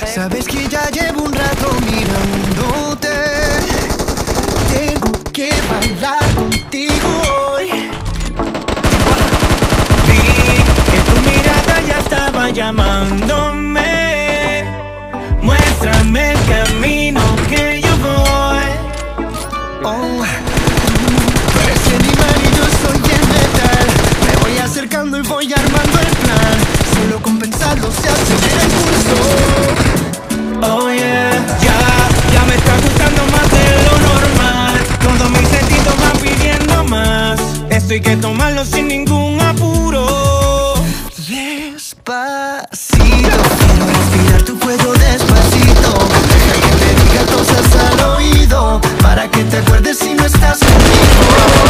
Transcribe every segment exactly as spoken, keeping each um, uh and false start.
Sabes que ya llevo un rato mirándote. Tengo que bailar contigo hoy. Vi que tu mirada ya estaba llamándome. Muéstrame el camino que yo voy. Oh, tú eres el imán y yo soy el metal. Me voy acercando y voy armando el plan. Solo con pensarlo se acelera el pulso. Oh yeah, ya, ya me está gustando más de lo normal. Todos mis sentidos van pidiendo más. Esto hay que tomarlo sin ningún apuro. Despacito, quiero respirar tu cuello despacito. Deja que te diga cosas al oído, para que te acuerdes si no estás conmigo.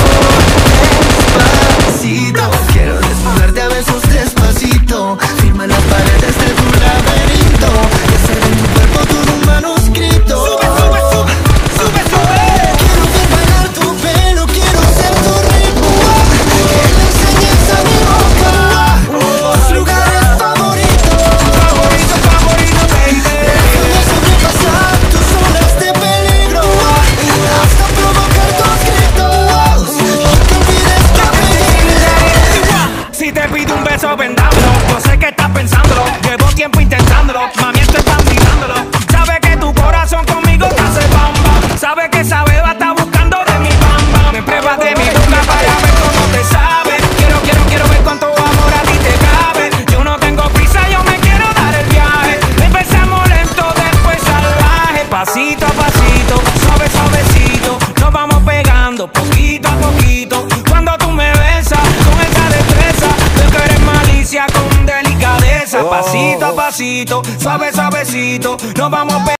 Despacito, quiero desnudarte a besos despacito. Firma las paredes de tu laberinto y hacer de tu cuerpo todo un manuscrito. Sube, sube, sube, sube, sube. Quiero ver bailar tu pelo, quiero ser tu ritmo. Que le enseñes a mi boca tus lugares favoritos. Favorito, favorito, baby. Déjame sobrepasar tus olas de peligro hasta provocar tus gritos y que olvides que me Si te pido un beso, vendámelo. Yo sé que estás pensándolo. Llevo tiempo intentándolo. Mami, estoy mirándolo. Sabe que tu corazón conmigo te hace bamba. Sabe que esa beba está buscando de mi bamba. Me pruebas de mi boca para ver cómo te sabe. Quiero, quiero, quiero ver cuánto amor a ti te cabe. Yo no tengo prisa, yo me quiero dar el viaje. Empezamos lento, después salvaje. Pasito a pasito, suave, suavecito. Nos vamos pegando poquito a poquito. Cuando tú me besas con esa destreza, veo que eres malicia con delicadeza. Pasito a pasito, suave, suavecito. Nos vamos pegando.